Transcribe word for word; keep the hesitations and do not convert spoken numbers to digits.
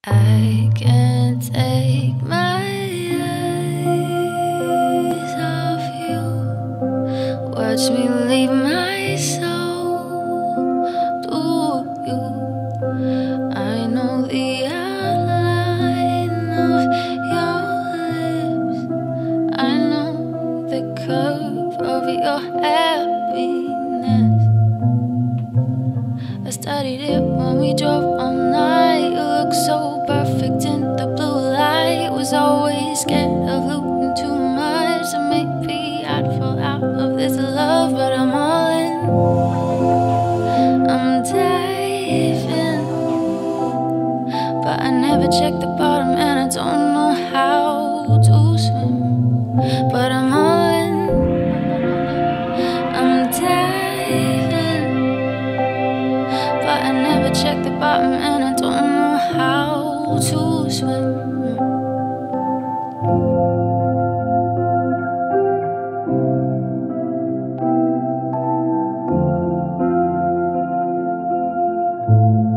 I can't take my eyes off you. Watch me leave my soul to you. I know the outline of your lips. I know the curve of your happiness. I studied it when we drove all night. You look so perfect in the blue light. Was always scared of losing too much, so maybe I'd fall out of this love. But I'm all in, I'm diving, but I never check the bottom and I don't know how to swim. But I'm all in, I'm diving, but I never check the bottom and I don't know how to swim. Thank you.